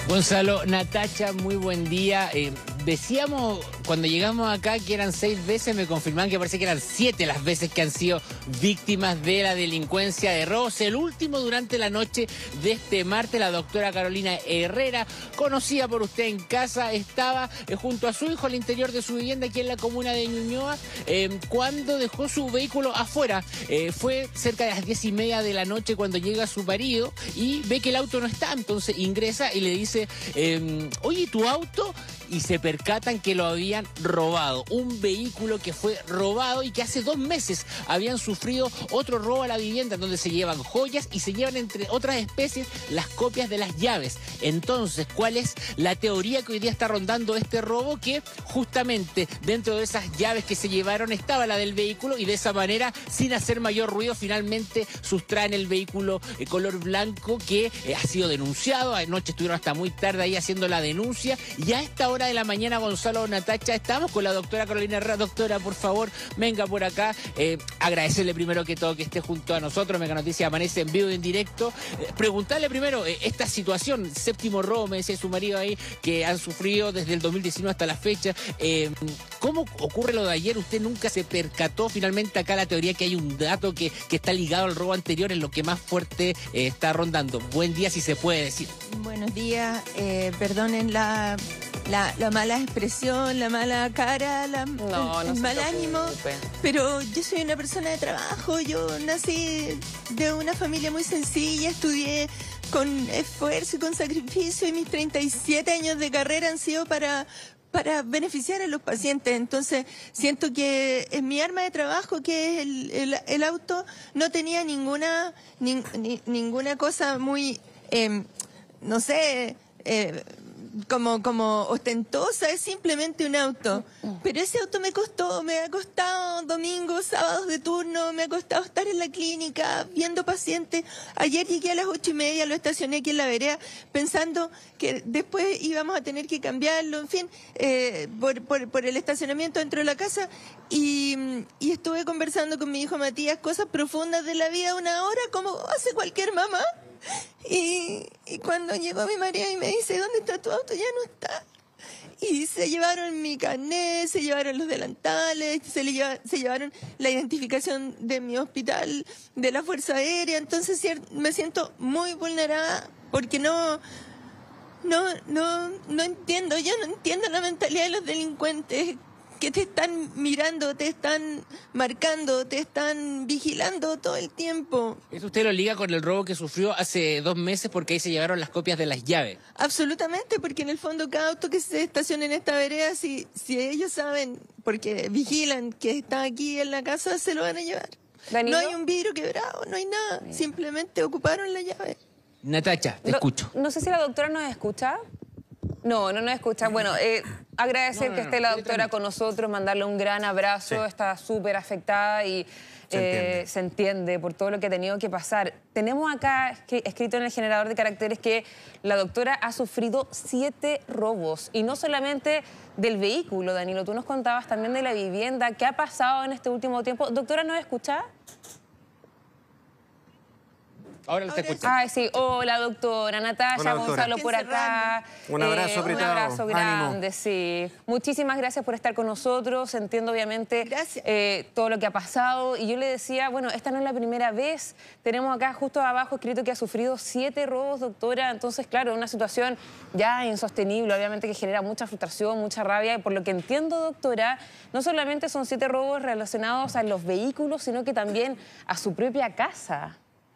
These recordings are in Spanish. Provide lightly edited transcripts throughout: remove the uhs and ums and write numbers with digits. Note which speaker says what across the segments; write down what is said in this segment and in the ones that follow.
Speaker 1: Gonzalo, Natacha, muy buen día. Decíamos cuando llegamos acá que eran 6 veces, me confirman que parece que eran 7 las veces que han sido víctimas de la delincuencia de robos. El último durante la noche de este martes, la doctora Carolina Herrera, conocida por usted en casa, estaba junto a su hijo al interior de su vivienda aquí en la comuna de Ñuñoa cuando dejó su vehículo afuera. Fue cerca de las 10:30 de la noche cuando llega su marido y ve que el auto no está, entonces ingresa y le dice, oye, ¿tu auto? Y se percatan que lo habían robado. Un vehículo que fue robado y que hace 2 meses habían sufrido otro robo a la vivienda donde se llevan joyas y se llevan, entre otras especies, las copias de las llaves. Entonces, ¿cuál es la teoría que hoy día está rondando este robo? Que justamente dentro de esas llaves que se llevaron estaba la del vehículo y de esa manera, sin hacer mayor ruido, finalmente sustraen el vehículo color blanco que ha sido denunciado. Anoche estuvieron hasta muy tarde ahí haciendo la denuncia y a esta hora de la mañana, Gonzalo, Natacha, estamos con la doctora Carolina Herrera. Doctora, por favor, venga por acá. Agradecerle primero que todo que esté junto a nosotros. Mega Noticias amanece en vivo y en directo. Preguntarle primero esta situación, 7º robo, me decía su marido ahí, que han sufrido desde el 2019 hasta la fecha. ¿Cómo ocurre lo de ayer? ¿Usted nunca se percató? Finalmente acá la teoría que hay un dato que está ligado al robo anterior, es lo que más fuerte está rondando. Buen día, si se puede decir.
Speaker 2: Buenos días, perdonen la mala expresión, la mala cara, el mal ánimo, pero yo soy una persona de trabajo. Yo nací de una familia muy sencilla, estudié con esfuerzo y con sacrificio y mis 37 años de carrera han sido para beneficiar a los pacientes. Entonces siento que en mi arma de trabajo, que es el auto, no tenía ninguna cosa muy, no sé, como ostentosa. Es simplemente un auto. Pero ese auto me ha costado domingos, sábados de turno, me ha costado estar en la clínica viendo pacientes. Ayer llegué a las 8:30, lo estacioné aquí en la vereda pensando que después íbamos a tener que cambiarlo, en fin, por el estacionamiento dentro de la casa, y estuve conversando con mi hijo Matías cosas profundas de la vida 1 hora, como hace cualquier mamá. Y cuando llegó mi marido y me dice, ¿dónde está tu auto? Ya no está. Y se llevaron mi carnet, se llevaron los delantales, se llevaron la identificación de mi hospital, de la Fuerza Aérea. Entonces me siento muy vulnerada porque no entiendo, yo no entiendo la mentalidad de los delincuentes que te están mirando, te están marcando, te están vigilando todo el tiempo.
Speaker 1: ¿Eso usted lo liga con el robo que sufrió hace 2 meses porque ahí se llevaron las copias de las llaves?
Speaker 2: Absolutamente, porque en el fondo cada auto que se estaciona en esta vereda, si ellos saben, porque vigilan que está aquí en la casa, se lo van a llevar. ¿Danilo? No hay un vidrio quebrado, no hay nada, simplemente ocuparon la llave.
Speaker 1: Natacha, te escucho.
Speaker 3: No sé si la doctora nos escucha. No nos escucha. Bueno, agradecer que esté la doctora con nosotros, mandarle un gran abrazo. Sí. Está súper afectada y se entiende por todo lo que ha tenido que pasar. Tenemos acá escrito en el generador de caracteres que la doctora ha sufrido 7 robos. Y no solamente del vehículo, Danilo, tú nos contabas también de la vivienda. ¿Qué ha pasado en este último tiempo? Doctora, ¿nos escucha?
Speaker 1: Ahora te escucha.
Speaker 3: Sí. Hola, doctora. Natacha, Gonzalo por acá.
Speaker 4: Un abrazo apretado.
Speaker 3: Un abrazo grande,
Speaker 4: Ánimo.
Speaker 3: Sí. Muchísimas gracias por estar con nosotros. Entiendo, obviamente, todo lo que ha pasado. Y yo le decía, bueno, esta no es la primera vez. Tenemos acá justo abajo escrito que ha sufrido 7 robos, doctora. Entonces, claro, una situación ya insostenible, obviamente, que genera mucha frustración, mucha rabia. Y por lo que entiendo, doctora, no solamente son 7 robos relacionados a los vehículos, sino que también a su propia casa.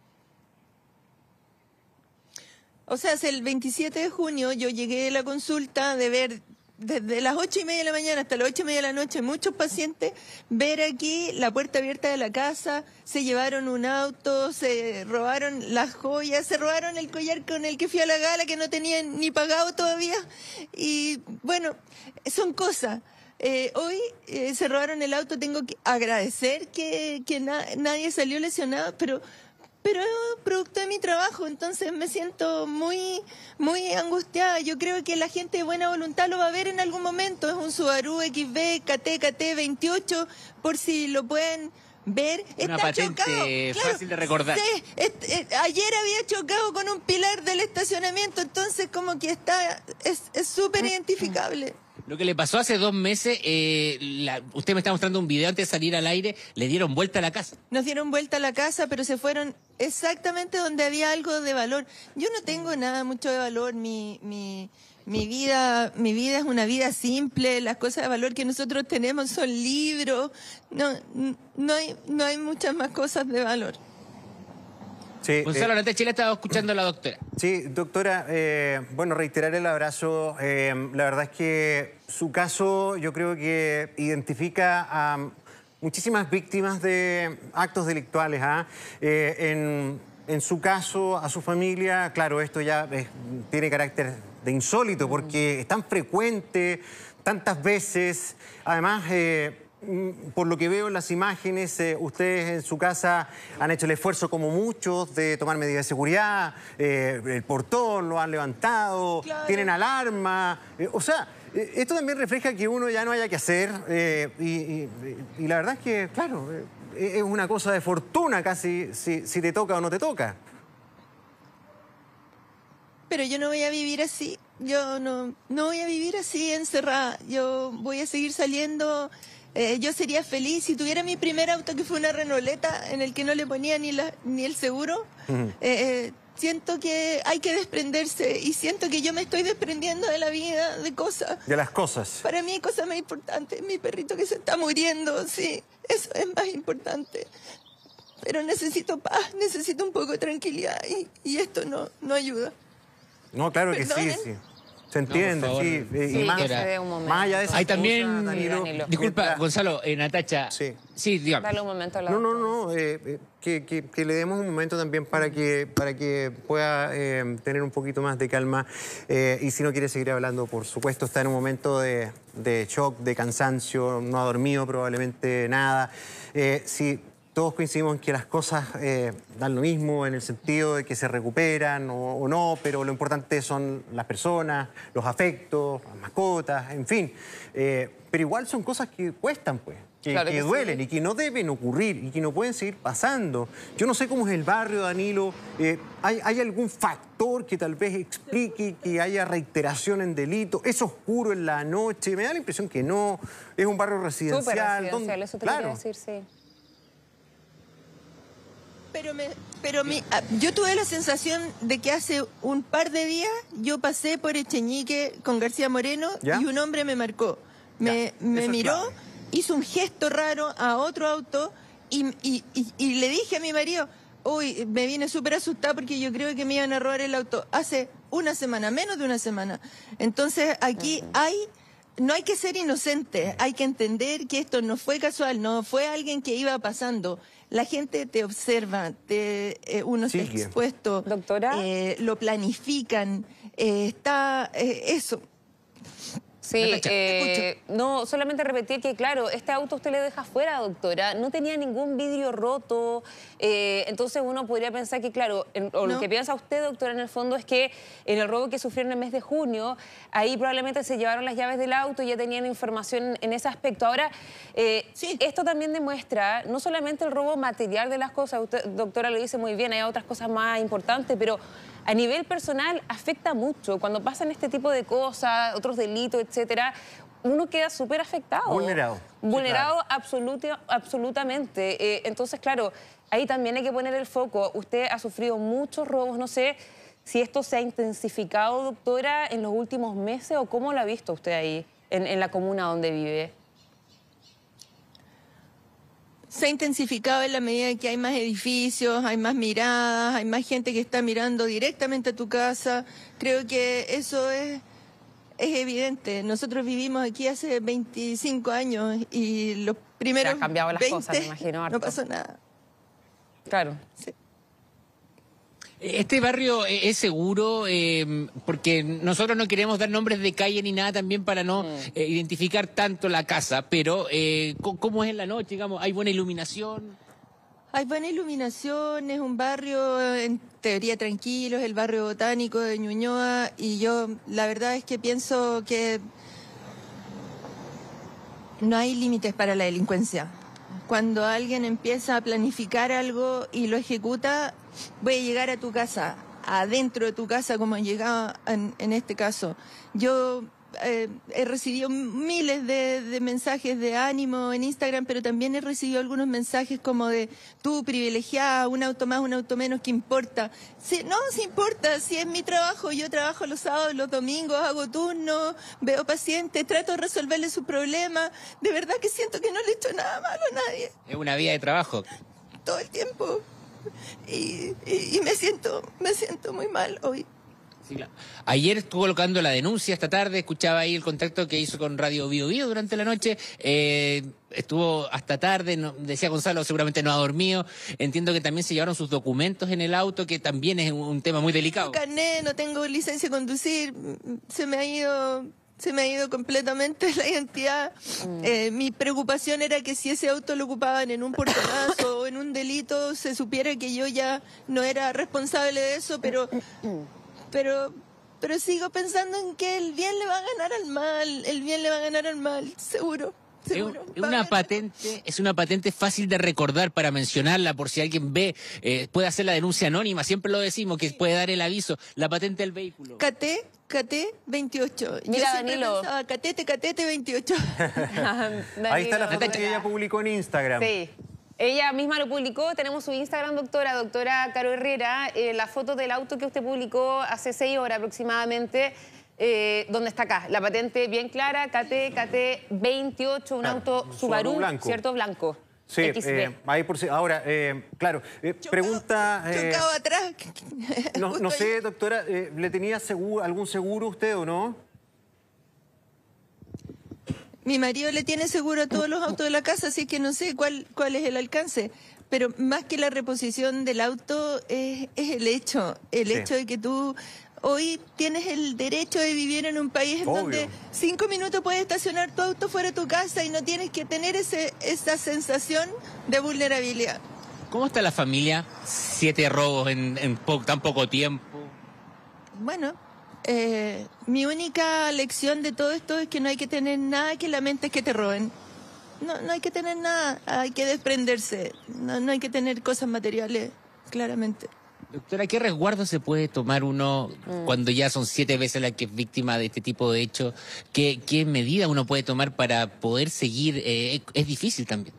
Speaker 2: O sea, el 27 de junio yo llegué a la consulta de ver desde las 8:30 de la mañana hasta las 8:30 de la noche muchos pacientes, ver aquí la puerta abierta de la casa, se llevaron un auto, se robaron las joyas, se robaron el collar con el que fui a la gala que no tenían ni pagado todavía. Y bueno, son cosas. Hoy se robaron el auto, tengo que agradecer que nadie salió lesionado, pero producto de mi trabajo, entonces me siento muy angustiada. Yo creo que la gente de buena voluntad lo va a ver en algún momento. Es un Subaru XB KT 28, por si lo pueden ver,
Speaker 1: Una
Speaker 2: está
Speaker 1: patente
Speaker 2: chocado.
Speaker 1: fácil de recordar.
Speaker 2: Sí, ayer había chocado con un pilar del estacionamiento, entonces como que es súper identificable.
Speaker 1: Lo que le pasó hace 2 meses, usted me está mostrando un video antes de salir al aire, le dieron vuelta a la casa.
Speaker 2: Nos dieron vuelta a la casa, pero se fueron exactamente donde había algo de valor. Yo no tengo nada mucho de valor, mi vida es una vida simple, las cosas de valor que nosotros tenemos son libros, no hay muchas más cosas de valor.
Speaker 4: Sí,
Speaker 1: Gonzalo Natachela estaba escuchando a la doctora.
Speaker 4: Sí, doctora, bueno, reiterar el abrazo. La verdad es que su caso yo creo que identifica a muchísimas víctimas de actos delictuales. En su caso, a su familia, claro, esto ya tiene carácter de insólito porque es tan frecuente, tantas veces. Además, por lo que veo en las imágenes, ustedes en su casa han hecho el esfuerzo como muchos de tomar medidas de seguridad, el portón lo han levantado,
Speaker 2: claro,
Speaker 4: tienen alarma, o sea, esto también refleja que uno ya no haya que hacer y la verdad es que, claro, es una cosa de fortuna casi si te toca o no te toca.
Speaker 2: Pero yo no voy a vivir así, yo no voy a vivir así encerrada, yo voy a seguir saliendo. Yo sería feliz si tuviera mi primer auto, que fue una Renauleta, en el que no le ponía ni el seguro. Siento que hay que desprenderse y siento que yo me estoy desprendiendo de la vida, de cosas.
Speaker 4: De las cosas.
Speaker 2: Para mí hay cosas más importantes. Mi perrito que se está muriendo, sí, eso es más importante. Pero necesito paz, necesito un poco de tranquilidad y esto no ayuda.
Speaker 4: No, claro que
Speaker 2: Perdonen.
Speaker 4: sí. Se entiende,
Speaker 1: No, por
Speaker 4: sí.
Speaker 1: favor.
Speaker 3: Sí,
Speaker 4: Y más,
Speaker 3: que se dé un momento.
Speaker 4: más allá de esas
Speaker 1: Hay también,
Speaker 4: cosas, Danilo,
Speaker 1: disculpa,
Speaker 4: mientras-
Speaker 1: Gonzalo, Natacha.
Speaker 4: Sí.
Speaker 1: Sí, dígame.
Speaker 3: Dale un momento a la
Speaker 4: No,
Speaker 3: doctora.
Speaker 4: que le demos un momento también para que pueda tener un poquito más de calma. Y si no quiere seguir hablando, por supuesto, está en un momento de shock, de cansancio, no ha dormido probablemente nada. Si todos coincidimos en que las cosas dan lo mismo en el sentido de que se recuperan o no, pero lo importante son las personas, los afectos, las mascotas, en fin. Pero igual son cosas que cuestan, pues.
Speaker 3: Claro
Speaker 4: Que
Speaker 3: que
Speaker 4: duelen
Speaker 3: sí.
Speaker 4: y que no deben ocurrir y que no pueden seguir pasando. Yo no sé cómo es el barrio, Danilo. ¿Hay algún factor que tal vez explique que haya reiteración en delito? ¿Es oscuro en la noche? Me da la impresión que no. Es un barrio residencial.
Speaker 3: Súper residencial,
Speaker 4: ¿Dónde?
Speaker 3: eso te
Speaker 4: Claro.
Speaker 3: quería decir, sí.
Speaker 2: Yo tuve la sensación de que hace un par de días yo pasé por Echeñique con García Moreno
Speaker 4: ¿Ya?
Speaker 2: y un hombre me marcó. Me
Speaker 4: eso es
Speaker 2: miró,
Speaker 4: clave.
Speaker 2: hizo un gesto raro a otro auto y le dije a mi marido, uy, me vine súper asustada porque yo creo que me iban a robar el auto hace una semana, menos de una semana. Entonces aquí no hay que ser inocente, hay que entender que esto no fue casual, no fue alguien que iba pasando. La gente te observa, uno está
Speaker 4: Sigue.
Speaker 2: expuesto,
Speaker 3: Doctora.
Speaker 2: lo planifican, eso.
Speaker 3: Sí,
Speaker 1: Natacha,
Speaker 3: no, solamente repetir que, claro, este auto usted le deja fuera, doctora, no tenía ningún vidrio roto, entonces uno podría pensar que, claro, o lo
Speaker 2: No.
Speaker 3: que piensa usted, doctora, en el fondo es que en el robo que sufrieron en el mes de junio, ahí probablemente se llevaron las llaves del auto y ya tenían información en ese aspecto. Ahora,
Speaker 2: Sí.
Speaker 3: esto también demuestra no solamente el robo material de las cosas, usted, doctora, lo dice muy bien, hay otras cosas más importantes, pero a nivel personal afecta mucho. Cuando pasan este tipo de cosas, otros delitos, etcétera, uno queda súper afectado.
Speaker 4: Vulnerado.
Speaker 3: Vulnerado absolutamente. Entonces, claro, ahí también hay que poner el foco. Usted ha sufrido muchos robos, no sé si esto se ha intensificado, doctora, en los últimos meses o cómo lo ha visto usted ahí, en la comuna donde vive.
Speaker 2: Se ha intensificado en la medida que hay más edificios, hay más miradas, hay más gente que está mirando directamente a tu casa. Creo que eso es evidente. Nosotros vivimos aquí hace 25 años y los primeros
Speaker 3: Se han cambiado las
Speaker 2: 20
Speaker 3: cosas, me imagino, harto.
Speaker 2: no pasó nada.
Speaker 3: Claro.
Speaker 2: Sí.
Speaker 1: Este barrio es seguro porque nosotros no queremos dar nombres de calle ni nada también para no identificar tanto la casa, pero ¿cómo es en la noche? Digamos, ¿hay buena iluminación?
Speaker 2: Hay buena iluminación, es un barrio en teoría tranquilo, es el barrio botánico de Ñuñoa y yo la verdad es que pienso que no hay límites para la delincuencia. cuando alguien empieza a planificar algo y lo ejecuta, voy a llegar a tu casa, adentro de tu casa, como han llegado en este caso. Yo he recibido miles de mensajes de ánimo en Instagram, pero también he recibido algunos mensajes como de tú privilegiada, un auto más, un auto menos, ¿qué importa? Sí, no, sí importa, si es mi trabajo, yo trabajo los sábados, los domingos, hago turnos, veo pacientes, trato de resolverle su problema. De verdad que siento que no le he hecho nada malo a nadie.
Speaker 1: Es una vida de trabajo.
Speaker 2: Todo el tiempo. Y me siento muy mal hoy.
Speaker 1: Sí, claro. Ayer estuvo colocando la denuncia esta tarde, escuchaba ahí el contacto que hizo con Radio Bio Bio durante la noche, estuvo hasta tarde, decía Gonzalo, seguramente no ha dormido, entiendo que también se llevaron sus documentos en el auto, que también es un tema muy delicado.
Speaker 2: No carné, no tengo licencia de conducir, se me ha ido completamente la identidad. Mi preocupación era que si ese auto lo ocupaban en un portonazo o en un delito, se supiera que yo ya no era responsable de eso, pero sigo pensando en que el bien le va a ganar al mal, el bien le va a ganar al mal, seguro. Seguro.
Speaker 1: Es una patente fácil de recordar para mencionarla por si alguien ve, puede hacer la denuncia anónima, siempre lo decimos, que puede dar el aviso, la patente del vehículo.
Speaker 2: KT 28.
Speaker 3: Mira, Danilo.
Speaker 2: KT 28.
Speaker 4: Ahí está la foto que ella publicó en Instagram.
Speaker 3: Sí. Ella misma lo publicó, tenemos su Instagram, doctora Caro Herrera, la foto del auto que usted publicó hace 6 horas aproximadamente, donde está acá, la patente bien clara, KT 28, un auto Subaru,
Speaker 4: blanco.
Speaker 3: ¿Cierto? Blanco.
Speaker 4: Sí, ahí por si. Ahora, claro, pregunta.
Speaker 2: Chocado atrás.
Speaker 4: No sé, doctora, ¿le tenía algún seguro usted o no?
Speaker 2: Mi marido le tiene seguro a todos los autos de la casa, así que no sé cuál es el alcance. Pero más que la reposición del auto es el hecho de que tú hoy tienes el derecho de vivir en un país en donde 5 minutos puedes estacionar tu auto fuera de tu casa y no tienes que tener esa sensación de vulnerabilidad.
Speaker 1: ¿Cómo está la familia? 7 robos en tan poco tiempo.
Speaker 2: Bueno, mi única lección de todo esto es que no hay que tener nada que lamentes que te roben. No hay que tener nada, hay que desprenderse. No hay que tener cosas materiales, claramente.
Speaker 1: Doctora, ¿qué resguardo se puede tomar uno cuando ya son 7 veces la que es víctima de este tipo de hechos? ¿Qué medida uno puede tomar para poder seguir? Es difícil también.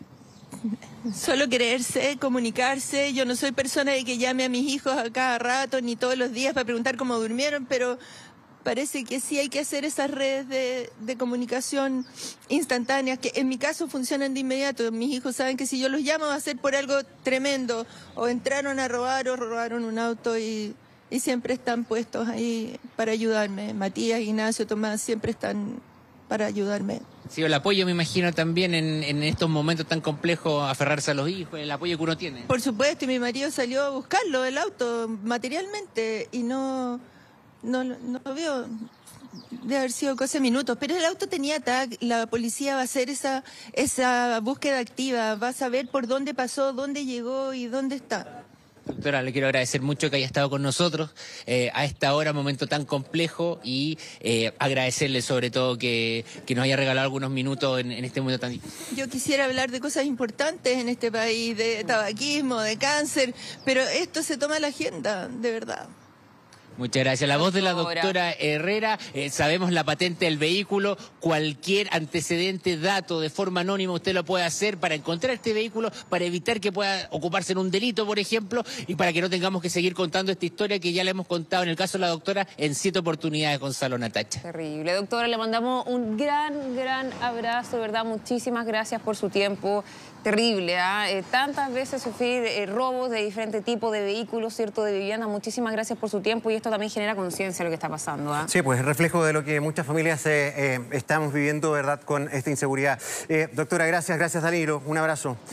Speaker 2: Solo creerse, comunicarse. Yo no soy persona de que llame a mis hijos a cada rato ni todos los días para preguntar cómo durmieron, pero parece que sí hay que hacer esas redes de comunicación instantáneas, que en mi caso funcionan de inmediato. Mis hijos saben que si yo los llamo va a ser por algo tremendo, o entraron a robar o robaron un auto y siempre están puestos ahí para ayudarme. Matías, Ignacio, Tomás siempre están para ayudarme.
Speaker 1: Sí, el apoyo me imagino también en estos momentos tan complejos, aferrarse a los hijos, el apoyo que uno tiene.
Speaker 2: Por supuesto, y mi marido salió a buscarlo, el auto, materialmente, y no veo, debe haber sido cosa de minutos, pero el auto tenía tag, la policía va a hacer esa búsqueda activa, va a saber por dónde pasó, dónde llegó y dónde está.
Speaker 1: Doctora, le quiero agradecer mucho que haya estado con nosotros a esta hora, momento tan complejo, y agradecerle sobre todo que nos haya regalado algunos minutos en este momento tan difícil.
Speaker 2: Yo quisiera hablar de cosas importantes en este país, de tabaquismo, de cáncer, pero esto se toma la agenda, de verdad.
Speaker 1: Muchas gracias. La voz de la doctora Herrera. Sabemos la patente del vehículo. Cualquier antecedente, dato de forma anónima, usted lo puede hacer para encontrar este vehículo, para evitar que pueda ocuparse en un delito, por ejemplo, y para que no tengamos que seguir contando esta historia que ya le hemos contado en el caso de la doctora en 7 oportunidades, Gonzalo Natacha.
Speaker 3: Terrible. Doctora, le mandamos un gran abrazo, ¿verdad? Muchísimas gracias por su tiempo. Terrible, tantas veces sufrir robos de diferente tipo de vehículos, ¿cierto? De vivienda. Muchísimas gracias por su tiempo y esto también genera conciencia de lo que está pasando.
Speaker 4: Sí, pues es reflejo de lo que muchas familias estamos viviendo, ¿verdad? Con esta inseguridad. Doctora, gracias Danilo. Un abrazo.